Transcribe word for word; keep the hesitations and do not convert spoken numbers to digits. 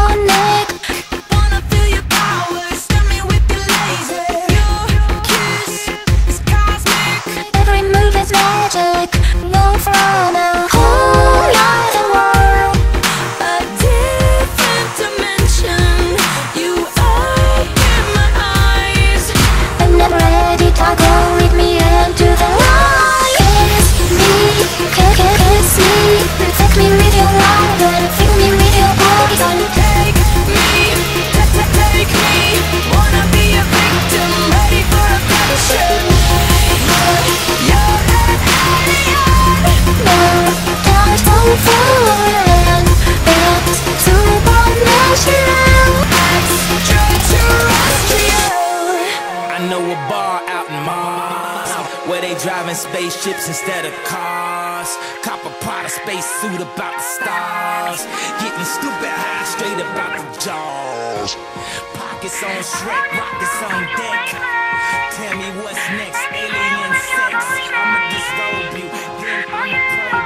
supersonic. Wanna feel your power, stun me with your laser. Your kiss is cosmic. Every move is magic. No from a whole other world, a different dimension. You open my eyes. I'm never ready to go with me into the light. Kiss me, kiss, kiss me, protect me with your love and fill me with your poison. Take me, take, take, take me. Wanna be a victim, ready for a passion. You're an alien. No, don't fall for it. It's supernatural, extraterrestrial. I know a bar out in Mars where they driving spaceships instead of cars. Cop a Prada space suit about the stars. Getting stupid high straight about the jaws. Pockets on Shrek, rockets on deck. Tell me what's next, alien sex. I'ma disrobe you, then I'ma